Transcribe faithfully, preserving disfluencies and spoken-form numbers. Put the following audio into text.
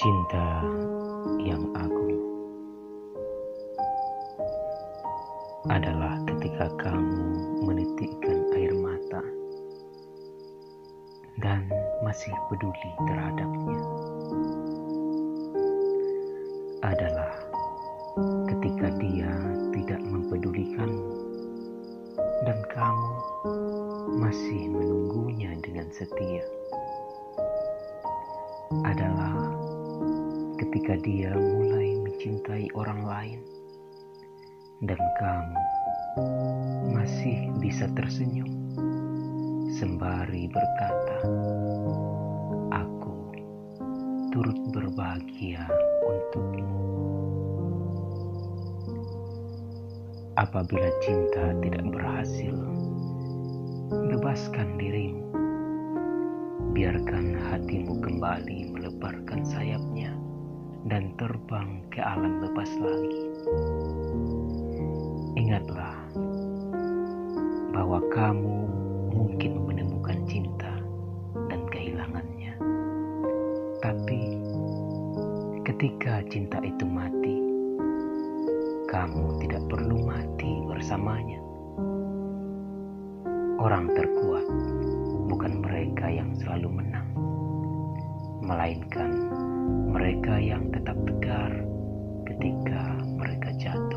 Cinta yang agung adalah ketika kamu menitikkan air mata dan masih peduli terhadapnya. Adalah ketika dia tidak mempedulikanmu dan kamu masih menunggunya dengan setia. Adalah ketika dia mulai mencintai orang lain dan kamu masih bisa tersenyum sembari berkata, "Aku turut berbahagia untukmu." Apabila cinta tidak berhasil, bebaskan dirimu. Biarkan hatimu kembali melebarkan sayapnya dan terbang ke alam bebas lagi. Ingatlah bahwa kamu mungkin menemukan cinta dan kehilangannya. Tapi ketika cinta itu mati, kamu tidak perlu mati bersamanya. Orang terkuat bukan mereka yang selalu menang, melainkan mereka yang tetap tegar ketika mereka jatuh.